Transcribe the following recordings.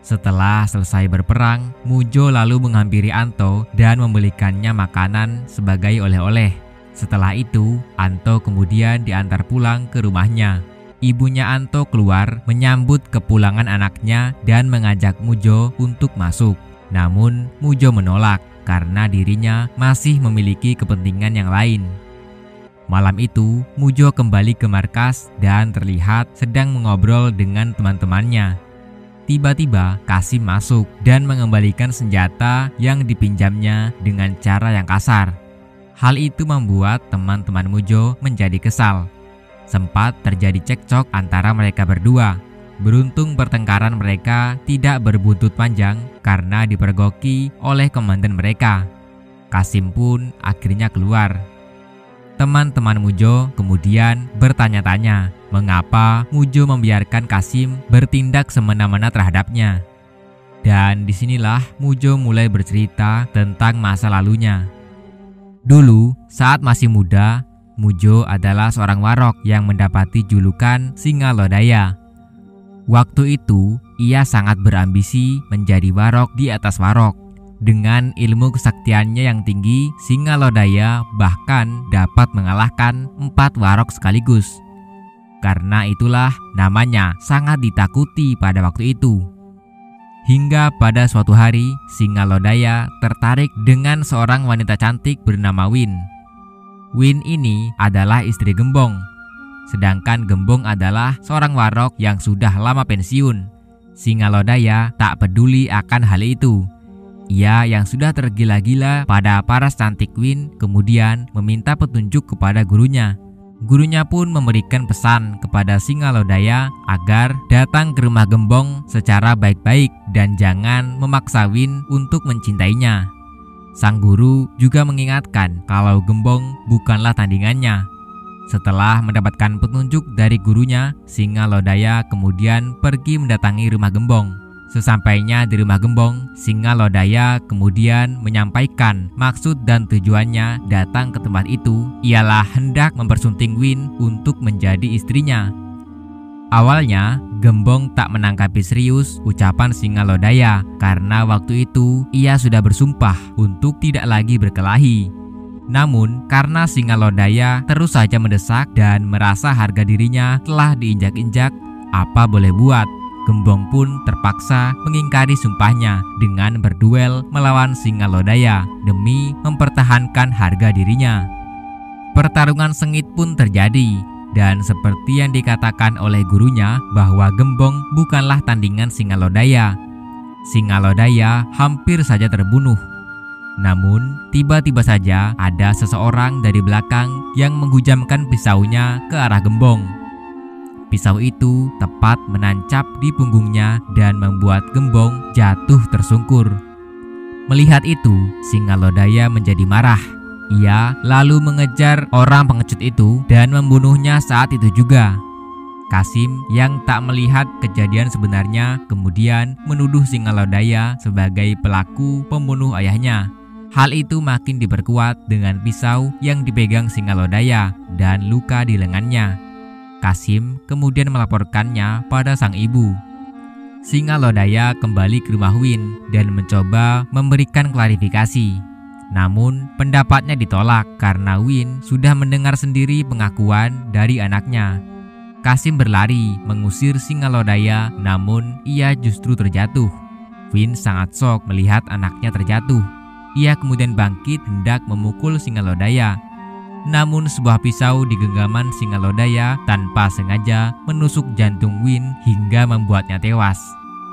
Setelah selesai berperang, Mujo lalu menghampiri Anto dan membelikannya makanan sebagai oleh-oleh. Setelah itu, Anto kemudian diantar pulang ke rumahnya. Ibunya Anto keluar menyambut kepulangan anaknya dan mengajak Mujo untuk masuk. Namun, Mujo menolak karena dirinya masih memiliki kepentingan yang lain. Malam itu, Mujo kembali ke markas dan terlihat sedang mengobrol dengan teman-temannya. Tiba-tiba, Qasim masuk dan mengembalikan senjata yang dipinjamnya dengan cara yang kasar. Hal itu membuat teman-teman Mujo menjadi kesal. Sempat terjadi cekcok antara mereka berdua. Beruntung pertengkaran mereka tidak berbuntut panjang karena dipergoki oleh komandan mereka. Qasim pun akhirnya keluar. Teman-teman Mujo kemudian bertanya-tanya mengapa Mujo membiarkan Qasim bertindak semena-mena terhadapnya. Dan disinilah Mujo mulai bercerita tentang masa lalunya. Dulu, saat masih muda, Mujo adalah seorang warok yang mendapati julukan Singa Lodaya. Waktu itu, ia sangat berambisi menjadi warok di atas warok. Dengan ilmu kesaktiannya yang tinggi, Singa Lodaya bahkan dapat mengalahkan 4 warok sekaligus. Karena itulah namanya sangat ditakuti pada waktu itu. Hingga pada suatu hari, Singa Lodaya tertarik dengan seorang wanita cantik bernama Win. Win ini adalah istri Gembong. Sedangkan Gembong adalah seorang warok yang sudah lama pensiun. Singa Lodaya tak peduli akan hal itu. Ia yang sudah tergila-gila pada paras cantik Win kemudian meminta petunjuk kepada gurunya. Gurunya pun memberikan pesan kepada Singa Lodaya agar datang ke rumah Gembong secara baik-baik dan jangan memaksa Win untuk mencintainya. Sang guru juga mengingatkan kalau Gembong bukanlah tandingannya. Setelah mendapatkan petunjuk dari gurunya, Singa Lodaya kemudian pergi mendatangi rumah Gembong. Sesampainya di rumah Gembong, Singa Lodaya kemudian menyampaikan maksud dan tujuannya datang ke tempat itu ialah hendak mempersunting Win untuk menjadi istrinya. Awalnya, Gembong tak menanggapi serius ucapan Singa Lodaya karena waktu itu ia sudah bersumpah untuk tidak lagi berkelahi. Namun, karena Singa Lodaya terus saja mendesak dan merasa harga dirinya telah diinjak-injak, apa boleh buat, Gembong pun terpaksa mengingkari sumpahnya dengan berduel melawan Singa Lodaya demi mempertahankan harga dirinya. Pertarungan sengit pun terjadi, dan seperti yang dikatakan oleh gurunya bahwa Gembong bukanlah tandingan Singa Lodaya. Singa Lodaya hampir saja terbunuh. Namun, tiba-tiba saja ada seseorang dari belakang yang menghujamkan pisaunya ke arah Gembong. Pisau itu tepat menancap di punggungnya dan membuat Gembong jatuh tersungkur. Melihat itu, Singa Lodaya menjadi marah. Ia lalu mengejar orang pengecut itu dan membunuhnya saat itu juga. Qasim yang tak melihat kejadian sebenarnya kemudian menuduh Singa Lodaya sebagai pelaku pembunuh ayahnya. Hal itu makin diperkuat dengan pisau yang dipegang Singa Lodaya dan luka di lengannya. Qasim kemudian melaporkannya pada sang ibu. Singa Lodaya kembali ke rumah Win dan mencoba memberikan klarifikasi. Namun pendapatnya ditolak karena Win sudah mendengar sendiri pengakuan dari anaknya. Qasim berlari mengusir Singa Lodaya, namun ia justru terjatuh. Win sangat shock melihat anaknya terjatuh. Ia kemudian bangkit hendak memukul Singa Lodaya. Namun sebuah pisau di genggaman Singa Lodaya tanpa sengaja menusuk jantung Win hingga membuatnya tewas.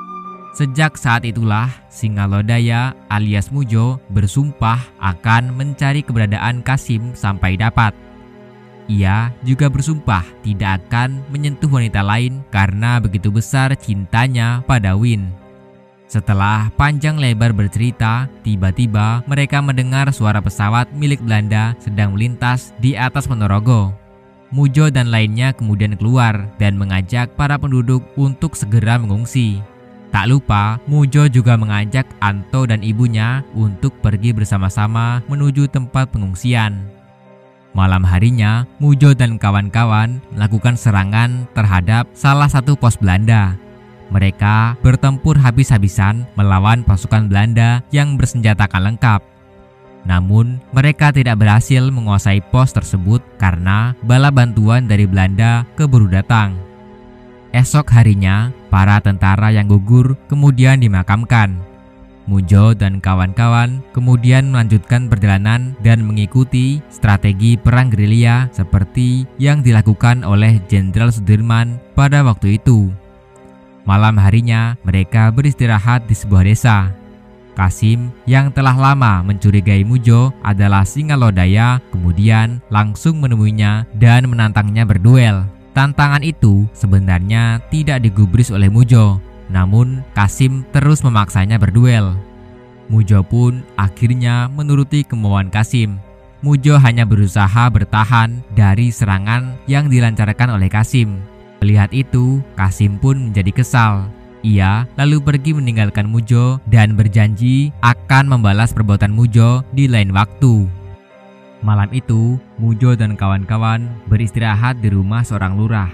Sejak saat itulah Singa Lodaya alias Mujo bersumpah akan mencari keberadaan Qasim sampai dapat. Ia juga bersumpah tidak akan menyentuh wanita lain karena begitu besar cintanya pada Win. Setelah panjang lebar bercerita, tiba-tiba mereka mendengar suara pesawat milik Belanda sedang melintas di atas Ponorogo. Mujo dan lainnya kemudian keluar dan mengajak para penduduk untuk segera mengungsi. Tak lupa, Mujo juga mengajak Anto dan ibunya untuk pergi bersama-sama menuju tempat pengungsian. Malam harinya, Mujo dan kawan-kawan melakukan serangan terhadap salah satu pos Belanda. mereka bertempur habis-habisan melawan pasukan Belanda yang bersenjatakan lengkap. Namun, mereka tidak berhasil menguasai pos tersebut karena bala bantuan dari Belanda keburu datang. Esok harinya, para tentara yang gugur kemudian dimakamkan. Mujo dan kawan-kawan kemudian melanjutkan perjalanan dan mengikuti strategi perang gerilya seperti yang dilakukan oleh Jenderal Sudirman pada waktu itu. Malam harinya, mereka beristirahat di sebuah desa. Kasim yang telah lama mencurigai Mujo adalah Singalodaya kemudian langsung menemuinya dan menantangnya berduel. Tantangan itu sebenarnya tidak digubris oleh Mujo, namun Kasim terus memaksanya berduel. Mujo pun akhirnya menuruti kemauan Kasim. Mujo hanya berusaha bertahan dari serangan yang dilancarkan oleh Kasim. Melihat itu, Kasim pun menjadi kesal. Ia lalu pergi meninggalkan Mujo dan berjanji akan membalas perbuatan Mujo di lain waktu. Malam itu, Mujo dan kawan-kawan beristirahat di rumah seorang lurah.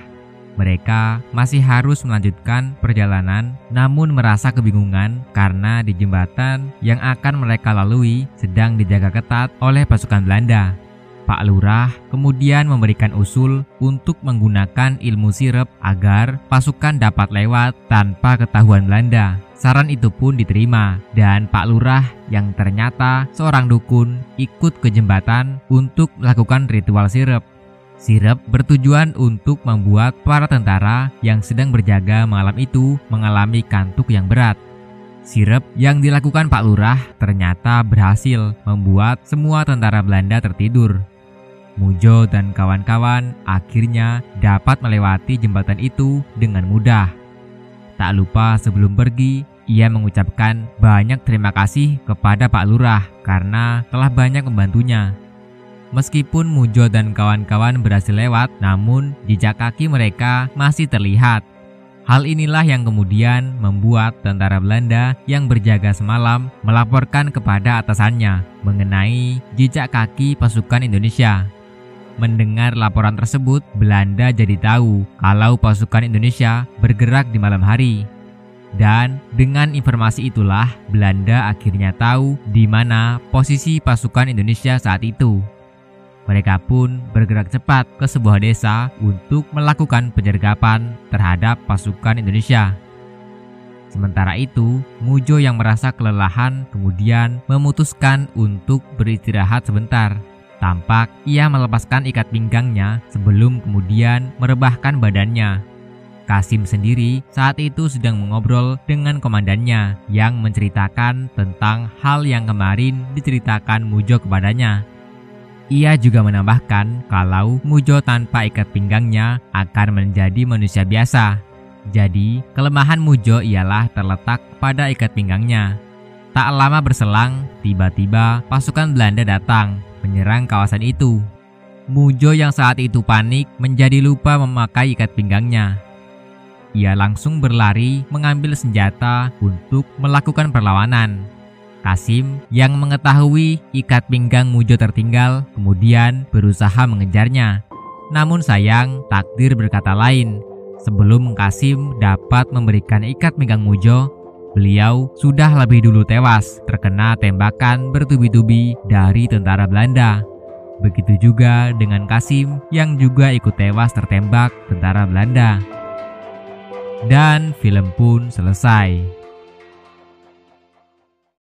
Mereka masih harus melanjutkan perjalanan, namun merasa kebingungan karena di jembatan yang akan mereka lalui sedang dijaga ketat oleh pasukan Belanda. Pak Lurah kemudian memberikan usul untuk menggunakan ilmu sirep agar pasukan dapat lewat tanpa ketahuan Belanda. Saran itu pun diterima dan Pak Lurah yang ternyata seorang dukun ikut ke jembatan untuk melakukan ritual sirep. Sirep bertujuan untuk membuat para tentara yang sedang berjaga malam itu mengalami kantuk yang berat. Sirep yang dilakukan Pak Lurah ternyata berhasil membuat semua tentara Belanda tertidur. Mujo dan kawan-kawan akhirnya dapat melewati jembatan itu dengan mudah. Tak lupa sebelum pergi, ia mengucapkan banyak terima kasih kepada Pak Lurah karena telah banyak membantunya. Meskipun Mujo dan kawan-kawan berhasil lewat, namun jejak kaki mereka masih terlihat. Hal inilah yang kemudian membuat tentara Belanda yang berjaga semalam melaporkan kepada atasannya mengenai jejak kaki pasukan Indonesia. Mendengar laporan tersebut, Belanda jadi tahu kalau pasukan Indonesia bergerak di malam hari. Dan dengan informasi itulah Belanda akhirnya tahu di mana posisi pasukan Indonesia saat itu. Mereka pun bergerak cepat ke sebuah desa untuk melakukan penyergapan terhadap pasukan Indonesia. Sementara itu, Mujo yang merasa kelelahan kemudian memutuskan untuk beristirahat sebentar. Tampak ia melepaskan ikat pinggangnya sebelum kemudian merebahkan badannya. Kasim sendiri saat itu sedang mengobrol dengan komandannya yang menceritakan tentang hal yang kemarin diceritakan Mujo kepadanya. Ia juga menambahkan kalau Mujo tanpa ikat pinggangnya akan menjadi manusia biasa. Jadi, kelemahan Mujo ialah terletak pada ikat pinggangnya. Tak lama berselang, tiba-tiba pasukan Belanda datang menyerang kawasan itu. Mujo yang saat itu panik menjadi lupa memakai ikat pinggangnya. Ia langsung berlari mengambil senjata untuk melakukan perlawanan. Kasim yang mengetahui ikat pinggang Mujo tertinggal kemudian berusaha mengejarnya. Namun sayang, takdir berkata lain. Sebelum Kasim dapat memberikan ikat pinggang Mujo, beliau sudah lebih dulu tewas terkena tembakan bertubi-tubi dari tentara Belanda. Begitu juga dengan Kasim yang juga ikut tewas tertembak tentara Belanda. Dan film pun selesai.